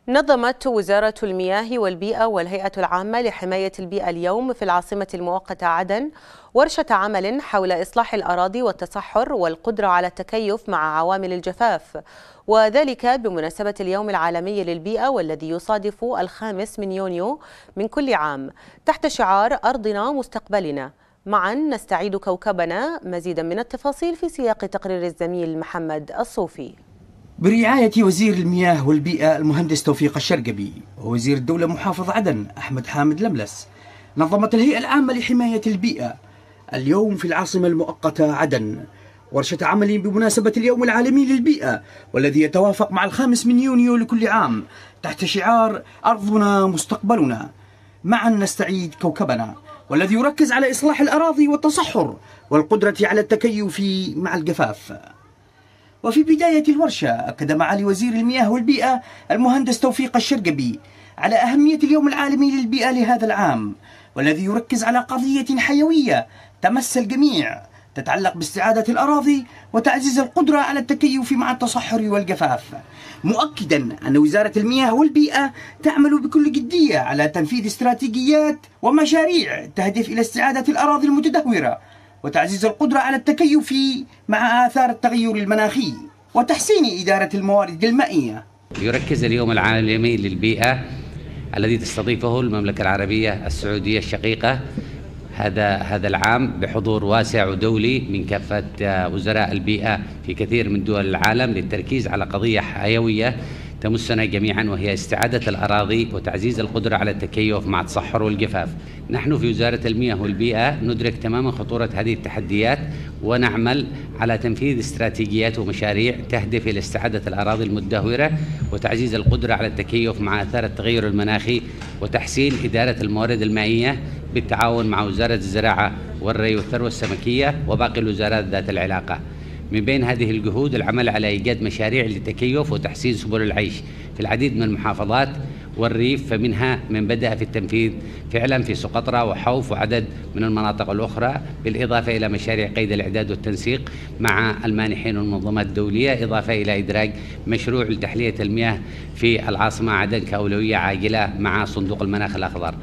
نظمت وزارة المياه والبيئة والهيئة العامة لحماية البيئة اليوم في العاصمة المؤقتة عدن ورشة عمل حول إصلاح الأراضي والتصحر والقدرة على التكيف مع عوامل الجفاف، وذلك بمناسبة اليوم العالمي للبيئة والذي يصادف 5 يونيو من كل عام تحت شعار أرضنا مستقبلنا. معا نستعيد كوكبنا. مزيدا من التفاصيل في سياق تقرير الزميل محمد الصوفي. برعاية وزير المياه والبيئة المهندس توفيق الشرقبي ووزير الدولة محافظ عدن أحمد حامد لملس، نظمت الهيئة العامة لحماية البيئة اليوم في العاصمة المؤقتة عدن ورشة عمل بمناسبة اليوم العالمي للبيئة والذي يتوافق مع 5 يونيو لكل عام تحت شعار أرضنا مستقبلنا. معا نستعيد كوكبنا، والذي يركز على إصلاح الأراضي والتصحر والقدرة على التكيف مع الجفاف. وفي بداية الورشة أكد معالي وزير المياه والبيئة المهندس توفيق الشرقبي على أهمية اليوم العالمي للبيئة لهذا العام، والذي يركز على قضية حيوية تمس الجميع تتعلق باستعادة الأراضي وتعزيز القدرة على التكيف مع التصحر والجفاف، مؤكدا أن وزارة المياه والبيئة تعمل بكل جدية على تنفيذ استراتيجيات ومشاريع تهدف إلى استعادة الأراضي المتدهورة وتعزيز القدرة على التكيف مع آثار التغير المناخي وتحسين إدارة الموارد المائية. يركز اليوم العالمي للبيئة الذي تستضيفه المملكة العربية السعودية الشقيقة هذا العام بحضور واسع ودولي من كافة وزراء البيئة في كثير من دول العالم للتركيز على قضية حيوية تمسنا جميعا، وهي استعادة الأراضي وتعزيز القدرة على التكيف مع التصحر والجفاف. نحن في وزارة المياه والبيئة ندرك تماما خطورة هذه التحديات ونعمل على تنفيذ استراتيجيات ومشاريع تهدف إلى استعادة الأراضي المتدهورة وتعزيز القدرة على التكيف مع آثار التغير المناخي وتحسين إدارة الموارد المائية بالتعاون مع وزارة الزراعة والري والثروة السمكية وباقي الوزارات ذات العلاقة. من بين هذه الجهود العمل على إيجاد مشاريع للتكيف وتحسين سبل العيش في العديد من المحافظات والريف، فمنها من بدأ في التنفيذ فعلا في سقطرى وحوف وعدد من المناطق الأخرى، بالإضافة إلى مشاريع قيد الإعداد والتنسيق مع المانحين والمنظمات الدولية، إضافة إلى إدراج مشروع لتحلية المياه في العاصمة عدن كأولوية عاجلة مع صندوق المناخ الأخضر.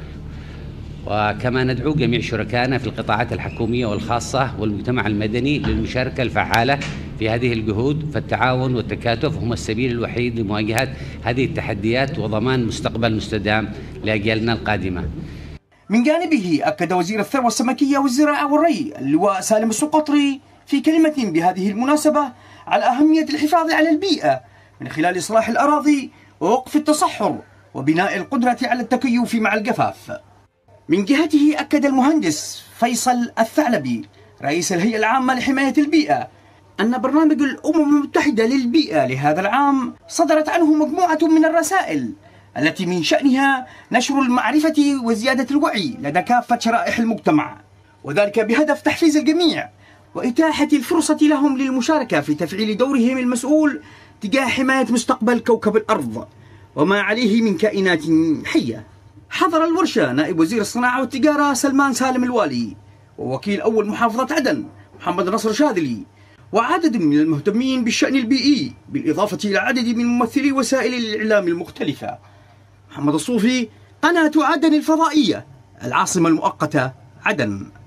وكما ندعو جميع شركائنا في القطاعات الحكومية والخاصة والمجتمع المدني للمشاركة الفعالة في هذه الجهود، فالتعاون والتكاتف هما السبيل الوحيد لمواجهة هذه التحديات وضمان مستقبل مستدام لأجيالنا القادمة. من جانبه أكد وزير الثروة السمكية والزراعة والري اللواء سالم السقطري في كلمة بهذه المناسبة على أهمية الحفاظ على البيئة من خلال إصلاح الأراضي ووقف التصحر وبناء القدرة على التكيف مع الجفاف. من جهته أكد المهندس فيصل الثعلبي رئيس الهيئة العامة لحماية البيئة أن برنامج الأمم المتحدة للبيئة لهذا العام صدرت عنه مجموعة من الرسائل التي من شأنها نشر المعرفة وزيادة الوعي لدى كافة شرائح المجتمع، وذلك بهدف تحفيز الجميع وإتاحة الفرصة لهم للمشاركة في تفعيل دورهم المسؤول تجاه حماية مستقبل كوكب الأرض وما عليه من كائنات حية. حضر الورشة نائب وزير الصناعة والتجارة سلمان سالم الوالي ووكيل أول محافظة عدن محمد نصر شاذلي وعدد من المهتمين بالشأن البيئي، بالإضافة إلى عدد من ممثلي وسائل الإعلام المختلفة. محمد الصوفي، قناة عدن الفضائية، العاصمة المؤقتة عدن.